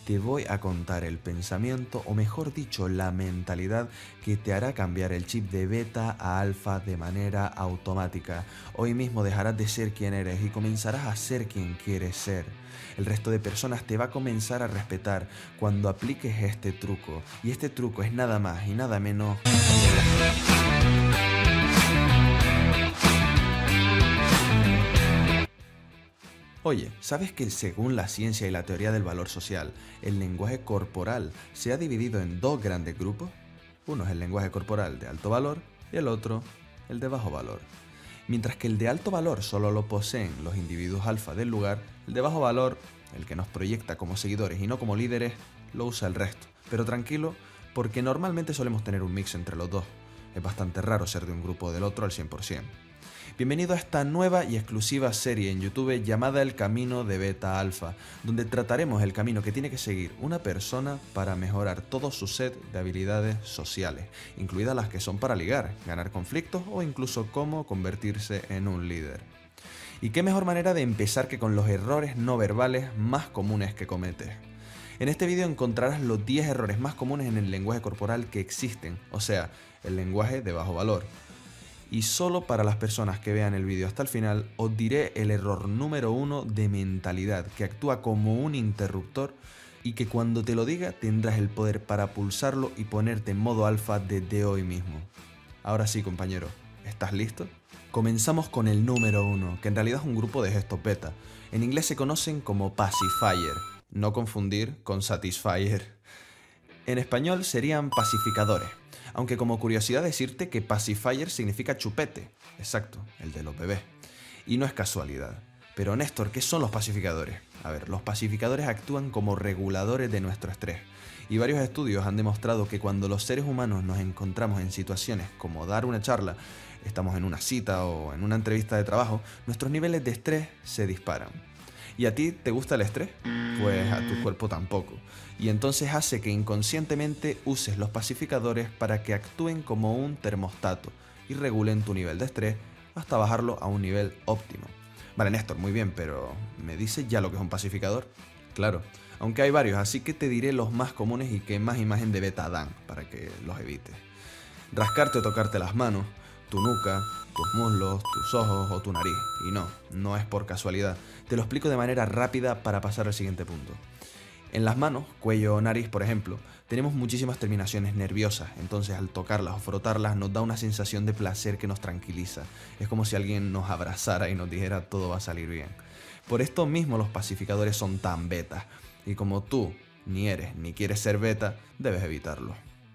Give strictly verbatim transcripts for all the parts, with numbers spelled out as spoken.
te voy a contar el pensamiento, o mejor dicho, la mentalidad que te hará cambiar el chip de beta a alfa de manera automática. Hoy mismo dejarás de ser quien eres y comenzarás a ser quien quieres ser. El resto de personas te va a comenzar a respetar cuando apliques este truco. Y este truco es nada más y nada menos... Oye, ¿sabes que según la ciencia y la teoría del valor social, el lenguaje corporal se ha dividido en dos grandes grupos? Uno es el lenguaje corporal de alto valor y el otro, el de bajo valor. Mientras que el de alto valor solo lo poseen los individuos alfa del lugar, el de bajo valor, el que nos proyecta como seguidores y no como líderes, lo usa el resto. Pero tranquilo, porque normalmente solemos tener un mix entre los dos. Es bastante raro ser de un grupo o del otro al cien por cien. Bienvenido a esta nueva y exclusiva serie en YouTube llamada El Camino de Beta Alfa, donde trataremos el camino que tiene que seguir una persona para mejorar todo su set de habilidades sociales, incluidas las que son para ligar, ganar conflictos o incluso cómo convertirse en un líder. Y qué mejor manera de empezar que con los errores no verbales más comunes que cometes. En este vídeo encontrarás los diez errores más comunes en el lenguaje corporal que existen, o sea, el lenguaje de bajo valor. Y solo para las personas que vean el vídeo hasta el final, os diré el error número uno de mentalidad, que actúa como un interruptor y que cuando te lo diga tendrás el poder para pulsarlo y ponerte en modo alfa desde hoy mismo. Ahora sí, compañero, ¿estás listo? Comenzamos con el número uno, que en realidad es un grupo de gestos beta. En inglés se conocen como pacifier, no confundir con satisfier. En español serían pacificadores. Aunque como curiosidad decirte que pacifier significa chupete, exacto, el de los bebés. Y no es casualidad. Pero Néstor, ¿qué son los pacificadores? A ver, los pacificadores actúan como reguladores de nuestro estrés. Y varios estudios han demostrado que cuando los seres humanos nos encontramos en situaciones como dar una charla, estamos en una cita o en una entrevista de trabajo, nuestros niveles de estrés se disparan. ¿Y a ti te gusta el estrés? Pues a tu cuerpo tampoco. Y entonces hace que inconscientemente uses los pacificadores para que actúen como un termostato y regulen tu nivel de estrés hasta bajarlo a un nivel óptimo. Vale, Néstor, muy bien, pero ¿me dices ya lo que es un pacificador? Claro, aunque hay varios, así que te diré los más comunes y que más imagen de beta dan para que los evites. Rascarte o tocarte las manos, tu nuca, tus muslos, tus ojos o tu nariz. Y no, no es por casualidad. Te lo explico de manera rápida para pasar al siguiente punto. En las manos, cuello o nariz, por ejemplo, tenemos muchísimas terminaciones nerviosas, entonces al tocarlas o frotarlas nos da una sensación de placer que nos tranquiliza. Es como si alguien nos abrazara y nos dijera todo va a salir bien. Por esto mismo los pacificadores son tan beta, y como tú ni eres ni quieres ser beta, debes evitarlo.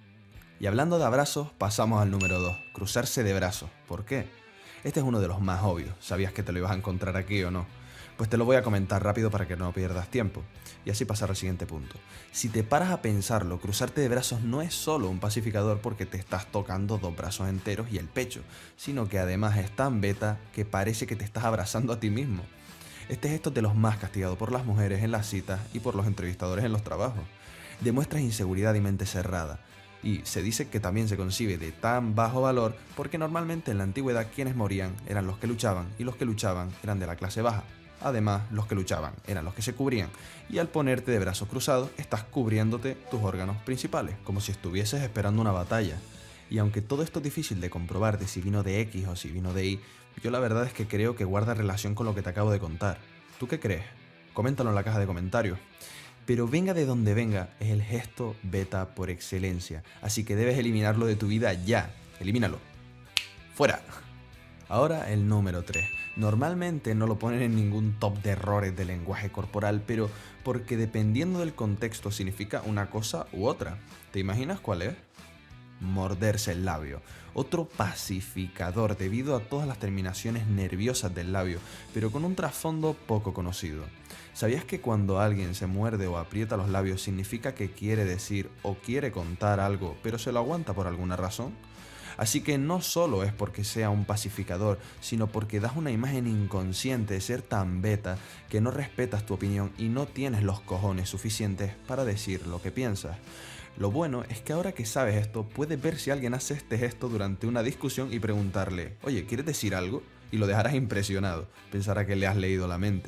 Y hablando de abrazos, pasamos al número dos, cruzarse de brazos. ¿Por qué? Este es uno de los más obvios, ¿sabías que te lo ibas a encontrar aquí o no? Pues te lo voy a comentar rápido para que no pierdas tiempo, y así pasar al siguiente punto. Si te paras a pensarlo, cruzarte de brazos no es solo un pacificador porque te estás tocando dos brazos enteros y el pecho, sino que además es tan beta que parece que te estás abrazando a ti mismo. Este gesto es de los más castigados por las mujeres en las citas y por los entrevistadores en los trabajos. Demuestras inseguridad y mente cerrada. Y se dice que también se concibe de tan bajo valor porque normalmente en la antigüedad quienes morían eran los que luchaban y los que luchaban eran de la clase baja. Además, los que luchaban eran los que se cubrían, y al ponerte de brazos cruzados estás cubriéndote tus órganos principales, como si estuvieses esperando una batalla. Y aunque todo esto es difícil de comprobar de si vino de X o si vino de Y, yo la verdad es que creo que guarda relación con lo que te acabo de contar. ¿Tú qué crees? Coméntalo en la caja de comentarios. Pero venga de donde venga, es el gesto beta por excelencia, así que debes eliminarlo de tu vida ya. Elimínalo. ¡Fuera! Ahora el número tres. Normalmente no lo ponen en ningún top de errores de lenguaje corporal, pero porque dependiendo del contexto significa una cosa u otra. ¿Te imaginas cuál es? Morderse el labio. Otro pacificador debido a todas las terminaciones nerviosas del labio, pero con un trasfondo poco conocido. ¿Sabías que cuando alguien se muerde o aprieta los labios significa que quiere decir o quiere contar algo, pero se lo aguanta por alguna razón? Así que no solo es porque sea un pacificador, sino porque das una imagen inconsciente de ser tan beta que no respetas tu opinión y no tienes los cojones suficientes para decir lo que piensas. Lo bueno es que ahora que sabes esto, puedes ver si alguien hace este gesto durante una discusión y preguntarle, oye, ¿quieres decir algo? Y lo dejarás impresionado, pensará que le has leído la mente.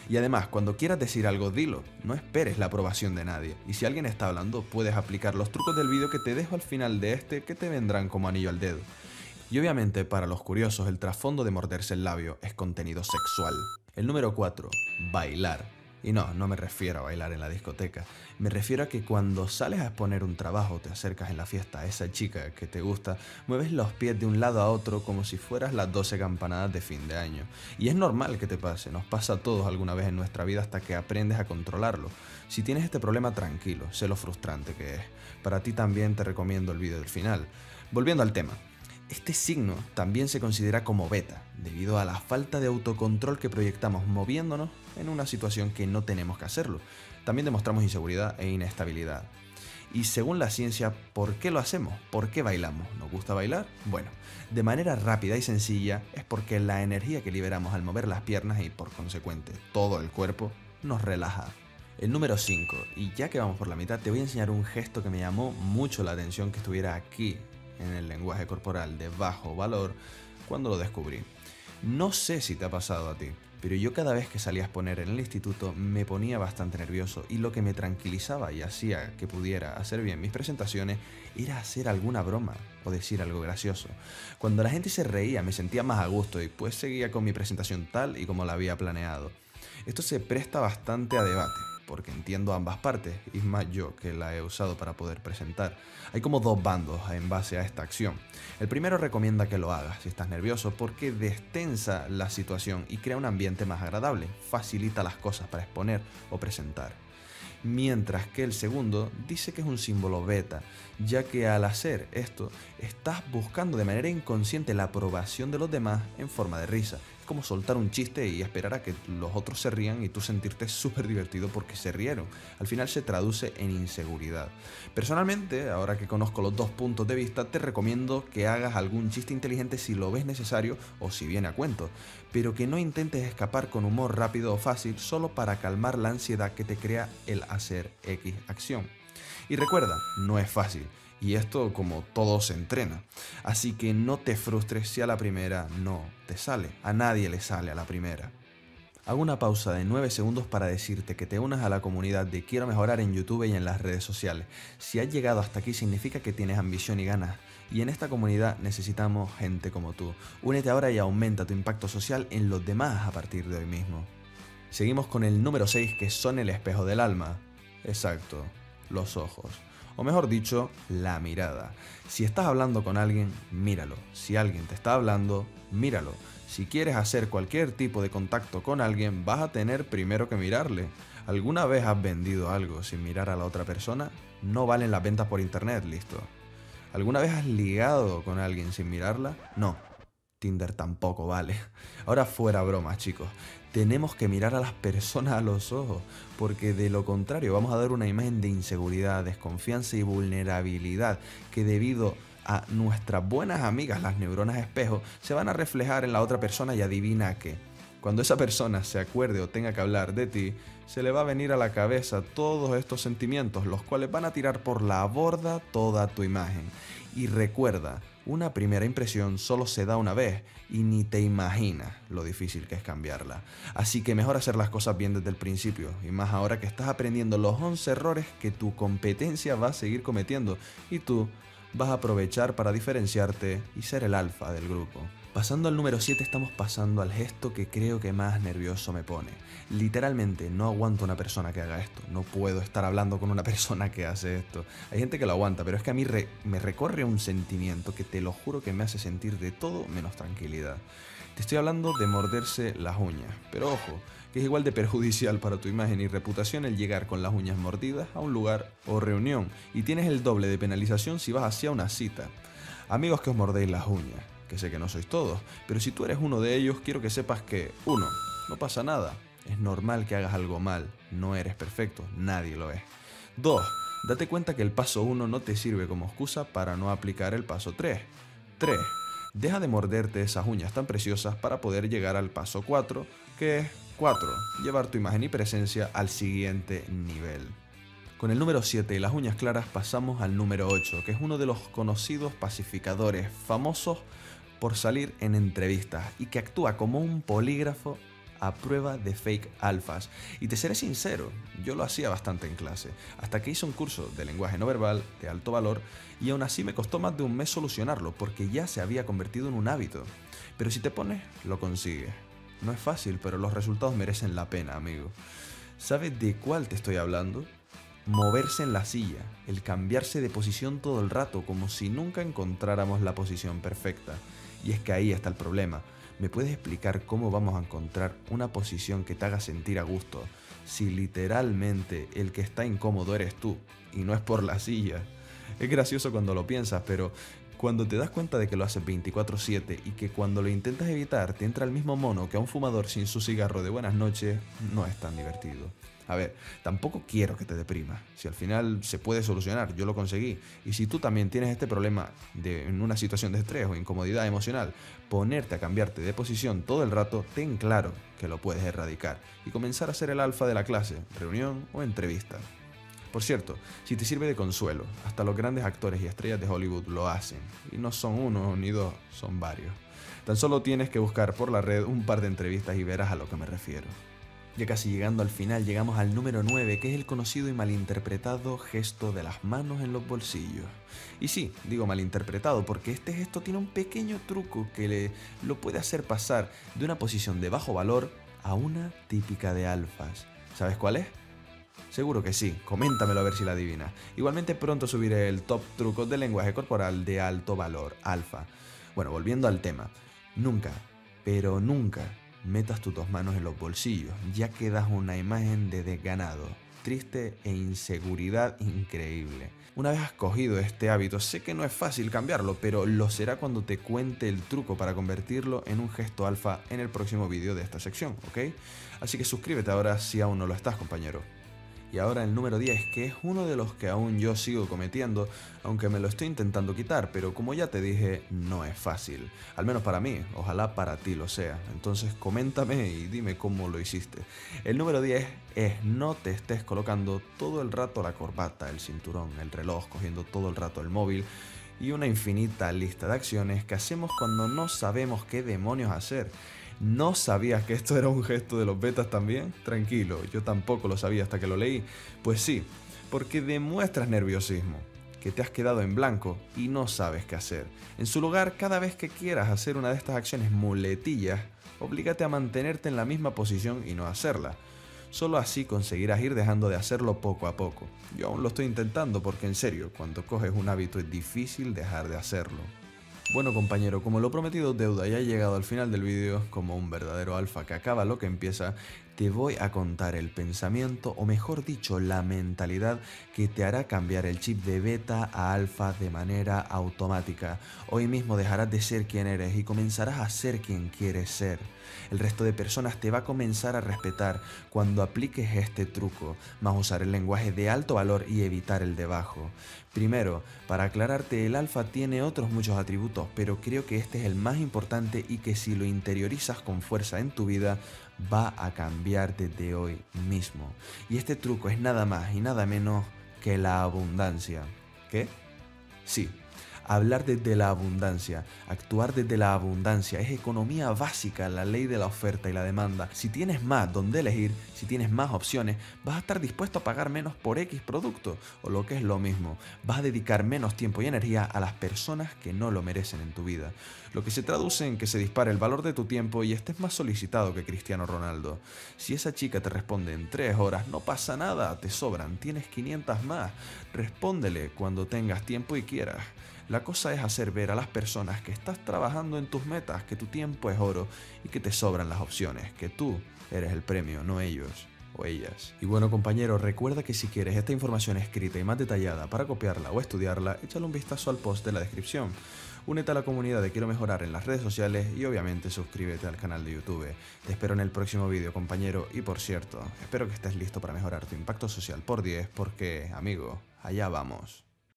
Y además, cuando quieras decir algo, dilo, no esperes la aprobación de nadie. Y si alguien está hablando, puedes aplicar los trucos del vídeo que te dejo al final de este, que te vendrán como anillo al dedo. Y obviamente, para los curiosos, el trasfondo de morderse el labio es contenido sexual. El número cuatro. Bailar. Y no, no me refiero a bailar en la discoteca. Me refiero a que cuando sales a exponer un trabajo, te acercas en la fiesta a esa chica que te gusta, mueves los pies de un lado a otro como si fueras las doce campanadas de fin de año. Y es normal que te pase, nos pasa a todos alguna vez en nuestra vida hasta que aprendes a controlarlo. Si tienes este problema, tranquilo, sé lo frustrante que es. Para ti también te recomiendo el vídeo del final. Volviendo al tema. Este signo también se considera como beta, debido a la falta de autocontrol que proyectamos moviéndonos en una situación que no tenemos que hacerlo. También demostramos inseguridad e inestabilidad. Y según la ciencia, ¿por qué lo hacemos? ¿Por qué bailamos? ¿Nos gusta bailar? Bueno, de manera rápida y sencilla es porque la energía que liberamos al mover las piernas y por consecuente todo el cuerpo nos relaja. El número cinco, y ya que vamos por la mitad, te voy a enseñar un gesto que me llamó mucho la atención que estuviera aquí en el lenguaje corporal de bajo valor cuando lo descubrí. No sé si te ha pasado a ti, pero yo cada vez que salía a exponer en el instituto me ponía bastante nervioso y lo que me tranquilizaba y hacía que pudiera hacer bien mis presentaciones era hacer alguna broma o decir algo gracioso. Cuando la gente se reía me sentía más a gusto y pues seguía con mi presentación tal y como la había planeado. Esto se presta bastante a debate, porque entiendo ambas partes, y más yo que la he usado para poder presentar. Hay como dos bandos en base a esta acción. El primero recomienda que lo hagas si estás nervioso porque destensa la situación y crea un ambiente más agradable, facilita las cosas para exponer o presentar. Mientras que el segundo dice que es un símbolo beta, ya que al hacer esto estás buscando de manera inconsciente la aprobación de los demás en forma de risa. Es como soltar un chiste y esperar a que los otros se rían y tú sentirte súper divertido porque se rieron. Al final se traduce en inseguridad. Personalmente, ahora que conozco los dos puntos de vista, te recomiendo que hagas algún chiste inteligente si lo ves necesario o si viene a cuento, pero que no intentes escapar con humor rápido o fácil solo para calmar la ansiedad que te crea el hacer X acción. Y recuerda, no es fácil. Y esto, como todo, se entrena. Así que no te frustres si a la primera no te sale. A nadie le sale a la primera. Hago una pausa de nueve segundos para decirte que te unas a la comunidad de Quiero Mejorar en YouTube y en las redes sociales. Si has llegado hasta aquí significa que tienes ambición y ganas. Y en esta comunidad necesitamos gente como tú. Únete ahora y aumenta tu impacto social en los demás a partir de hoy mismo. Seguimos con el número seis, que son el espejo del alma. Exacto, los ojos. O mejor dicho, la mirada. Si estás hablando con alguien, míralo. Si alguien te está hablando, míralo. Si quieres hacer cualquier tipo de contacto con alguien, vas a tener primero que mirarle. ¿Alguna vez has vendido algo sin mirar a la otra persona? No valen las ventas por internet, listo. ¿Alguna vez has ligado con alguien sin mirarla? No. Tinder tampoco vale. Ahora fuera bromas, chicos. Tenemos que mirar a las personas a los ojos, porque de lo contrario vamos a dar una imagen de inseguridad, desconfianza y vulnerabilidad que debido a nuestras buenas amigas, las neuronas espejo, se van a reflejar en la otra persona y adivina qué. Cuando esa persona se acuerde o tenga que hablar de ti, se le va a venir a la cabeza todos estos sentimientos, los cuales van a tirar por la borda toda tu imagen. Y recuerda, una primera impresión solo se da una vez y ni te imaginas lo difícil que es cambiarla. Así que mejor hacer las cosas bien desde el principio, y más ahora que estás aprendiendo los once errores que tu competencia va a seguir cometiendo y tú vas a aprovechar para diferenciarte y ser el alfa del grupo. Pasando al número siete, estamos pasando al gesto que creo que más nervioso me pone. Literalmente no aguanto una persona que haga esto. No puedo estar hablando con una persona que hace esto. Hay gente que lo aguanta, pero es que a mí re- me recorre un sentimiento que te lo juro que me hace sentir de todo menos tranquilidad. Te estoy hablando de morderse las uñas, pero ojo, que es igual de perjudicial para tu imagen y reputación el llegar con las uñas mordidas a un lugar o reunión, y tienes el doble de penalización si vas hacia una cita. Amigos que os mordéis las uñas, que sé que no sois todos, pero si tú eres uno de ellos, quiero que sepas que, uno, no pasa nada, es normal que hagas algo mal, no eres perfecto, nadie lo es. Dos, date cuenta que el paso uno no te sirve como excusa para no aplicar el paso tres. Tres, deja de morderte esas uñas tan preciosas para poder llegar al paso cuatro, que es cuatro, llevar tu imagen y presencia al siguiente nivel. Con el número siete y las uñas claras pasamos al número ocho, que es uno de los conocidos pacificadores famosos por salir en entrevistas y que actúa como un polígrafo a prueba de fake alfas. Y te seré sincero, yo lo hacía bastante en clase, hasta que hice un curso de lenguaje no verbal de alto valor y aún así me costó más de un mes solucionarlo porque ya se había convertido en un hábito. Pero si te pones, lo consigues. No es fácil, pero los resultados merecen la pena, amigo. ¿Sabes de cuál te estoy hablando? Moverse en la silla, el cambiarse de posición todo el rato como si nunca encontráramos la posición perfecta. Y es que ahí está el problema. ¿Me puedes explicar cómo vamos a encontrar una posición que te haga sentir a gusto si literalmente el que está incómodo eres tú y no es por la silla? Es gracioso cuando lo piensas, pero cuando te das cuenta de que lo haces veinticuatro siete y que cuando lo intentas evitar te entra el mismo mono que a un fumador sin su cigarro de buenas noches, no es tan divertido. A ver, tampoco quiero que te deprimas. Si al final se puede solucionar, yo lo conseguí. Y si tú también tienes este problema de, en una situación de estrés o incomodidad emocional, ponerte a cambiarte de posición todo el rato, ten claro que lo puedes erradicar y comenzar a ser el alfa de la clase, reunión o entrevista. Por cierto, si te sirve de consuelo, hasta los grandes actores y estrellas de Hollywood lo hacen. Y no son uno ni dos, son varios. Tan solo tienes que buscar por la red un par de entrevistas y verás a lo que me refiero. Ya casi llegando al final, llegamos al número nueve, que es el conocido y malinterpretado gesto de las manos en los bolsillos. Y sí, digo malinterpretado porque este gesto tiene un pequeño truco que le, lo puede hacer pasar de una posición de bajo valor a una típica de alfas. ¿Sabes cuál es? Seguro que sí, coméntamelo a ver si la adivinas. Igualmente pronto subiré el top trucos de lenguaje corporal de alto valor, alfa. Bueno, volviendo al tema, nunca, pero nunca metas tus dos manos en los bolsillos, ya que das una imagen de desganado, triste e inseguridad increíble. Una vez has cogido este hábito, sé que no es fácil cambiarlo, pero lo será cuando te cuente el truco para convertirlo en un gesto alfa en el próximo vídeo de esta sección, ¿ok? Así que suscríbete ahora si aún no lo estás, compañero. Y ahora el número diez, que es uno de los que aún yo sigo cometiendo, aunque me lo estoy intentando quitar, pero como ya te dije, no es fácil. Al menos para mí, ojalá para ti lo sea. Entonces coméntame y dime cómo lo hiciste. El número diez es no te estés colocando todo el rato la corbata, el cinturón, el reloj, cogiendo todo el rato el móvil y una infinita lista de acciones que hacemos cuando no sabemos qué demonios hacer. ¿No sabías que esto era un gesto de los betas también? Tranquilo, yo tampoco lo sabía hasta que lo leí. Pues sí, porque demuestras nerviosismo, que te has quedado en blanco y no sabes qué hacer. En su lugar, cada vez que quieras hacer una de estas acciones muletillas, oblígate a mantenerte en la misma posición y no hacerla. Solo así conseguirás ir dejando de hacerlo poco a poco. Yo aún lo estoy intentando porque en serio, cuando coges un hábito es difícil dejar de hacerlo. Bueno, compañero, como lo prometido deuda, ya he llegado al final del vídeo, como un verdadero alfa que acaba lo que empieza, te voy a contar el pensamiento, o mejor dicho, la mentalidad que te hará cambiar el chip de beta a alfa de manera automática. Hoy mismo dejarás de ser quien eres y comenzarás a ser quien quieres ser. El resto de personas te va a comenzar a respetar cuando apliques este truco. Vas a usar el lenguaje de alto valor y evitar el de bajo. Primero, para aclararte, el alfa tiene otros muchos atributos, pero creo que este es el más importante y que si lo interiorizas con fuerza en tu vida, va a cambiar desde hoy mismo. Y este truco es nada más y nada menos que la abundancia. ¿Qué? Sí. Hablar desde la abundancia, actuar desde la abundancia, es economía básica, la ley de la oferta y la demanda. Si tienes más donde elegir, si tienes más opciones, vas a estar dispuesto a pagar menos por X producto, o lo que es lo mismo, vas a dedicar menos tiempo y energía a las personas que no lo merecen en tu vida. Lo que se traduce en que se dispare el valor de tu tiempo y estés más solicitado que Cristiano Ronaldo. Si esa chica te responde en tres horas, no pasa nada, te sobran, tienes quinientas más. Respóndele cuando tengas tiempo y quieras. La cosa es hacer ver a las personas que estás trabajando en tus metas, que tu tiempo es oro y que te sobran las opciones, que tú eres el premio, no ellos o ellas. Y bueno, compañero, recuerda que si quieres esta información escrita y más detallada para copiarla o estudiarla, échale un vistazo al post de la descripción. Únete a la comunidad de Quiero Mejorar en las redes sociales y obviamente suscríbete al canal de YouTube. Te espero en el próximo vídeo, compañero, y por cierto, espero que estés listo para mejorar tu impacto social por diez porque, amigo, allá vamos.